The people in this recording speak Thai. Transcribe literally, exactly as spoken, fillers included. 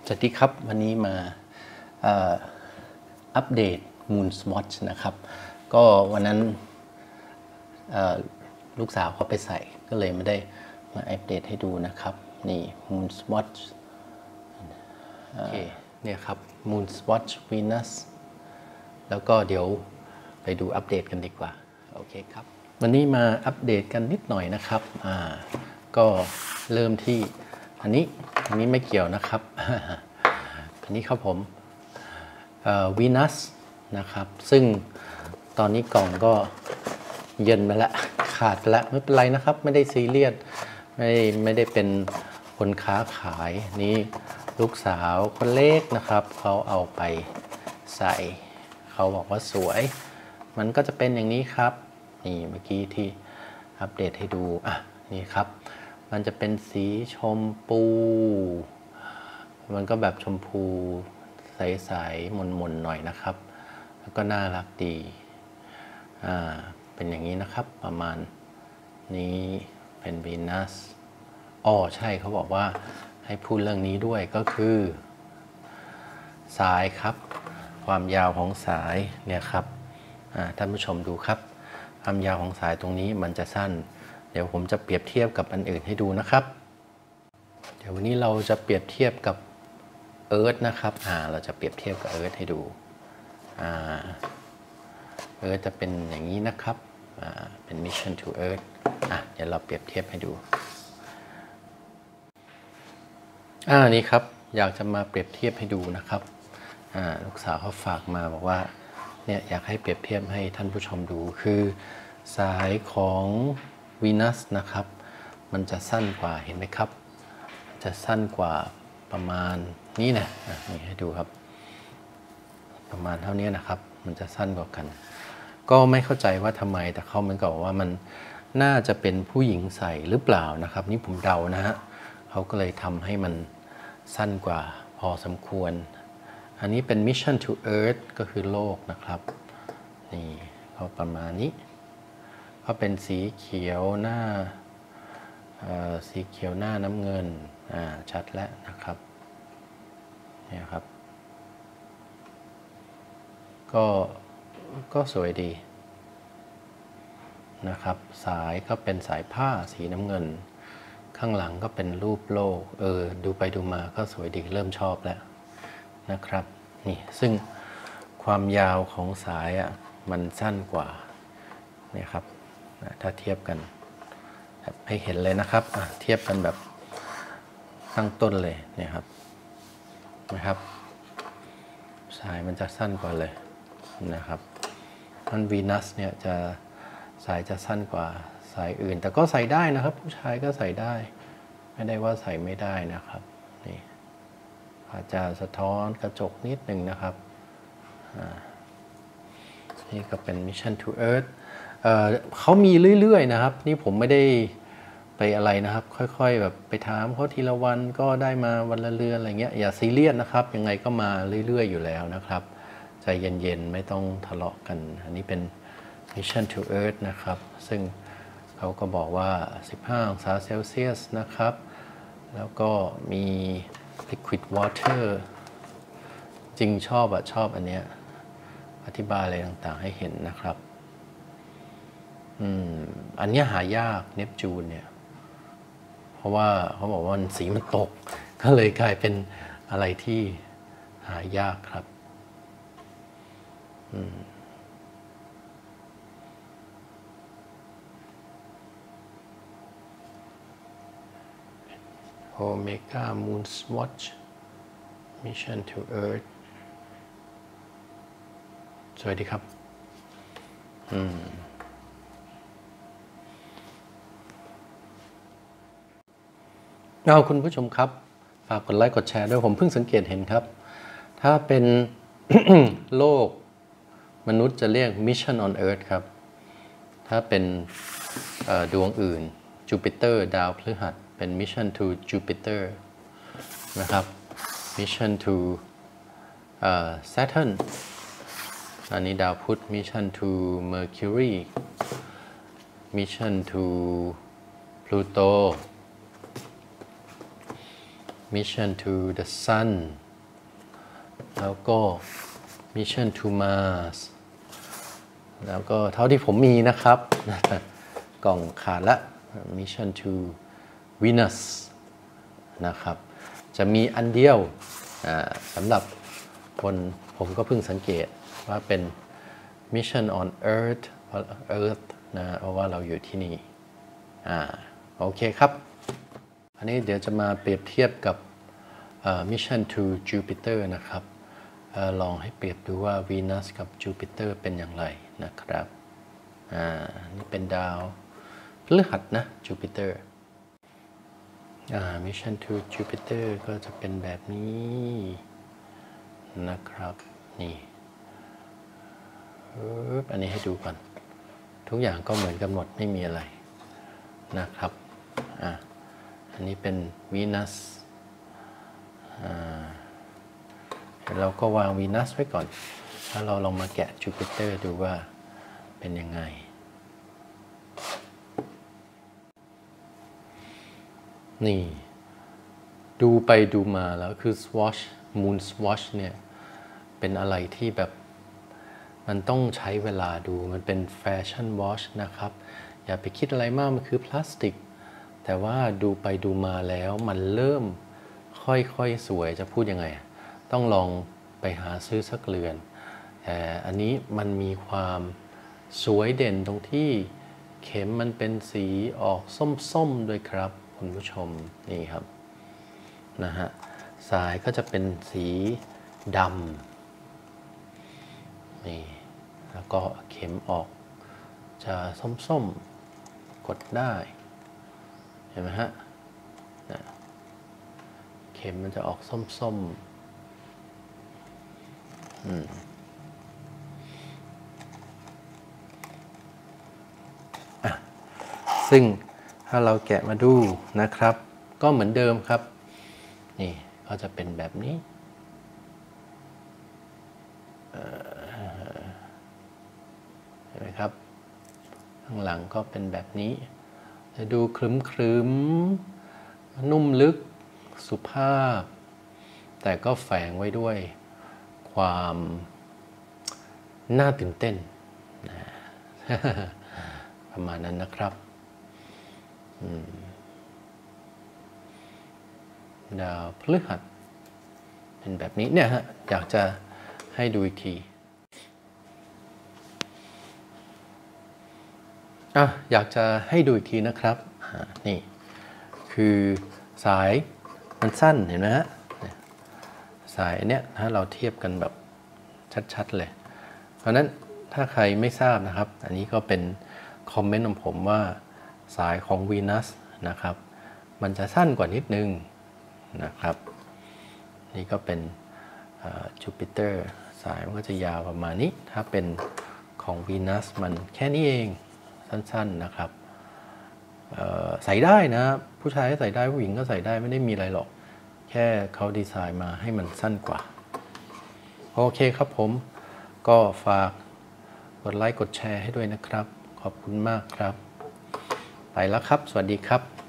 สวัสดีครับวันนี้มาอัปเดต Moon Swatch นะครับก็วันนั้นลูกสาวเขาไปใส่ก็เลยไม่ได้มาอัปเดตให้ดูนะครับนี่ Moon Swatch โอเคเนี่ยครับ Moon Swatch Venus แล้วก็เดี๋ยวไปดูอัปเดตกันดีกว่าโอเคครับวันนี้มาอัปเดตกันนิดหน่อยนะครับอ่าก็เริ่มที่อันนี้อันนี้ไม่เกี่ยวนะครับอันนี้ครับผมวีนัสนะครับซึ่งตอนนี้กล่องก็เย็นไปแล้วขาดไปแล้วไม่เป็นไรนะครับไม่ได้ซีเรียสไม่ไม่ได้เป็นคนค้าขายนี่ลูกสาวคนเล็กนะครับเขาเอาไปใส่เขาบอกว่าสวยมันก็จะเป็นอย่างนี้ครับนี่เมื่อกี้ที่อัปเดตให้ดูอ่ะนี่ครับมันจะเป็นสีชมพูมันก็แบบชมพูใสๆมนๆหน่อยนะครับแล้วก็น่ารักดีอ่าเป็นอย่างนี้นะครับประมาณนี้เป็นวีนัสอ๋อใช่เขาบอกว่าให้พูดเรื่องนี้ด้วยก็คือสายครับความยาวของสายเนี่ยครับท่านผู้ชมดูครับความยาวของสายตรงนี้มันจะสั้นเดี๋ยวผมจะเปรียบเทียบกับอันอื่นให้ดูนะครับเดี๋ยววันนี้เราจะเปรียบเทียบกับเอิร์ธนะครับอ่าเราจะเปรียบเทียบกับเอิร์ธให้ดูอ่าเอิร์ธจะเป็นอย่างนี้นะครับอ่าเป็น Mission to Earth อ่ะเดี๋ยวเราเปรียบเทียบให้ดูอ่านี่ครับอยากจะมาเปรียบเทียบให้ดูนะครับอ่าลูกสาวเขาฝากมาบอกว่าเนี่ยอยากให้เปรียบเทียบให้ท่านผู้ชมดูคือสายของวีนัสนะครับมันจะสั้นกว่าเห็นไหมครับจะสั้นกว่าประมาณนี้นะนี่ให้ดูครับประมาณเท่านี้นะครับมันจะสั้นกว่ากันก็ไม่เข้าใจว่าทำไมแต่เขาเหมือนกับว่ามันน่าจะเป็นผู้หญิงใส่หรือเปล่านะครับนี่ผมเดานะฮะเขาก็เลยทำให้มันสั้นกว่าพอสมควรอันนี้เป็น Mission to Earth ก็คือโลกนะครับนี่ก็ประมาณนี้ก็เป็นสีเขียวหน้าสีเขียวหน้าน้ำเงินอ่าชัดแล้วนะครับเนี่ยครับก็ก็สวยดีนะครับสายก็เป็นสายผ้าสีน้ำเงินข้างหลังก็เป็นรูปโลกเออดูไปดูมาก็สวยดีเริ่มชอบแล้วนะครับนี่ซึ่งความยาวของสายอ่ะมันสั้นกว่าเนี่ยครับถ้าเทียบกันให้เห็นเลยนะครับเทียบกันแบบตั้งต้นเลยเนี่ยครับนะครับสายมันจะสั้นกว่าเลยนะครับมันวีนัสเนี่ยจะสายจะสั้นกว่าสายอื่นแต่ก็ใส่ได้นะครับผู้ชายก็ใส่ได้ไม่ได้ว่าใส่ไม่ได้นะครับนี่อาจจะสะท้อนกระจกนิดหนึ่งนะครับนี่ก็เป็น Mission to Earth เอ่อเขามีเรื่อยๆนะครับนี่ผมไม่ได้ไปอะไรนะครับค่อยๆแบบไปถามเขาทีละวันก็ได้มาวันละเรือนอะไรเงี้ยอย่าซีเรียสนะครับยังไงก็มาเรื่อยๆอยู่แล้วนะครับใจเย็นๆไม่ต้องทะเลาะกันอันนี้เป็น Mission to Earth นะครับซึ่งเขาก็บอกว่าสิบห้าองศาเซลเซียสนะครับแล้วก็มี liquid water จริงชอบอะชอบอันเนี้ยอธิบายอะไรต่างๆให้เห็นนะครับอืมอันนี้หายากเนปจูนเนี่ยเพราะว่าเขาบอกว่าสีมันตกก็เลยกลายเป็นอะไรที่หายากครับอืมOmega Moon Swatch Mission to Earth สวัสดีครับอืมเอาคุณผู้ชมครับฝากกดไลค์กดแชร์ด้วยผมเพิ่งสังเกตเห็นครับถ้าเป็น โลกมนุษย์จะเรียก Mission on Earth ครับถ้าเป็นดวงอื่น Jupiter ดาวพฤหัสเป็น Mission to Jupiter นะครับ Mission to Saturn อันนี้ดาวพุธ Mission to Mercury Mission to Pluto mission to the sun แล้วก็ mission to Mars แล้วก็เท่าที่ผมมีนะครับกล่องขาดละ mission to Venus นะครับจะมีอันเดียวสำหรับคนผมก็เพิ่งสังเกตว่าเป็น mission on Earth Earth นะเพราะว่าเราอยู่ที่นี่อ่าโอเคครับอันนี้เดี๋ยวจะมาเปรียบเทียบกับ mission to Jupiter นะครับลองให้เปรียบดูว่า Venus กับ Jupiter เป็นอย่างไรนะครับอ่านี่เป็นดาวพฤหัสนะ Jupiter อ่า mission to Jupiter ก็จะเป็นแบบนี้นะครับนี่อันนี้ให้ดูก่อนทุกอย่างก็เหมือนกันหมดไม่มีอะไรนะครับอ่าอันนี้เป็น Venus อ่าเราก็วาง Venus ไว้ก่อนแล้วเราลองมาแกะ Jupiter ดูว่าเป็นยังไงนี่ดูไปดูมาแล้วคือ swatch moon swatch เนี่ยเป็นอะไรที่แบบมันต้องใช้เวลาดูมันเป็นแฟชั่นวอชนะครับอย่าไปคิดอะไรมากมันคือพลาสติกแต่ว่าดูไปดูมาแล้วมันเริ่มค่อยๆสวยจะพูดยังไงต้องลองไปหาซื้อสักเรือนแต่อันนี้มันมีความสวยเด่นตรงที่เข็มมันเป็นสีออกส้มๆด้วยครับคุณผู้ชมนี่ครับนะฮะสายก็จะเป็นสีดำนี่แล้วก็เข็มออกจะส้มๆกดได้เห็นไหมฮะเข็มมันจะออกส้มๆอืมอ่ะซึ่งถ้าเราแกะมาดูนะครับก็เหมือนเดิมครับนี่ก็จะเป็นแบบนี้เห็นไหมครับข้างหลังก็เป็นแบบนี้จะดูครึ้มๆนุ่มลึกสุภาพแต่ก็แฝงไว้ด้วยความน่าตื่นเต้นนะประมาณนั้นนะครับดาวพฤหัสเป็นแบบนี้เนี่ยฮะอยากจะให้ดูอีกทีอ่ะอยากจะให้ดูอีกทีนะครับนี่คือสายมันสั้นเห็นไหมฮะสายเนี้ยถ้าเราเทียบกันแบบชัดๆเลยเพราะนั้นถ้าใครไม่ทราบนะครับอันนี้ก็เป็นคอมเมนต์ของผมว่าสายของ Venus นะครับมันจะสั้นกว่านิดนึงนะครับนี่ก็เป็นจูปิเตอร์สายมันก็จะยาวประมาณนี้ถ้าเป็นของ Venus มันแค่นี้เองสั้นๆนะครับใส่ได้นะผู้ชายใส่ได้ผู้หญิงก็ใส่ได้ไม่ได้มีอะไรหรอกแค่เขาดีไซน์มาให้มันสั้นกว่าโอเคครับผมก็ฝากกดไลค์กดแชร์ให้ด้วยนะครับขอบคุณมากครับไปแล้วครับสวัสดีครับ